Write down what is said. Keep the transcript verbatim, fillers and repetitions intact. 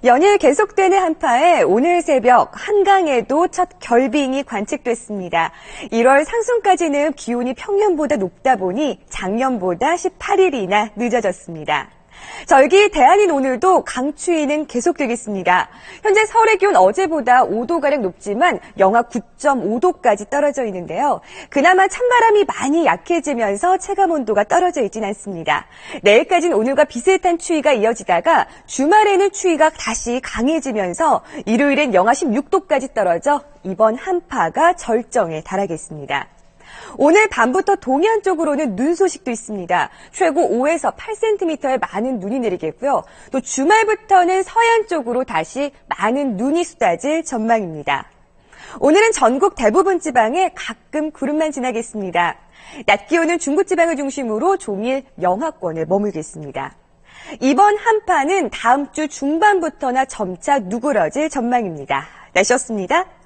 연일 계속되는 한파에 오늘 새벽 한강에도 첫 결빙이 관측됐습니다. 일월 상순까지는 기온이 평년보다 높다 보니 작년보다 십팔 일이나 늦어졌습니다. 절기 대안인 오늘도 강추위는 계속되겠습니다. 현재 서울의 기온 어제보다 오 도가량 높지만 영하 구 점 오 도까지 떨어져 있는데요. 그나마 찬바람이 많이 약해지면서 체감온도가 떨어져 있진 않습니다. 내일까지는 오늘과 비슷한 추위가 이어지다가 주말에는 추위가 다시 강해지면서 일요일엔 영하 십육 도까지 떨어져 이번 한파가 절정에 달하겠습니다. 오늘 밤부터 동해안 쪽으로는 눈 소식도 있습니다. 최고 오에서 팔 센티미터의 많은 눈이 내리겠고요. 또 주말부터는 서해안 쪽으로 다시 많은 눈이 쏟아질 전망입니다. 오늘은 전국 대부분 지방에 가끔 구름만 지나겠습니다. 낮 기온은 중부지방을 중심으로 종일 영하권에 머물겠습니다. 이번 한파는 다음 주 중반부터나 점차 누그러질 전망입니다. 날씨였습니다.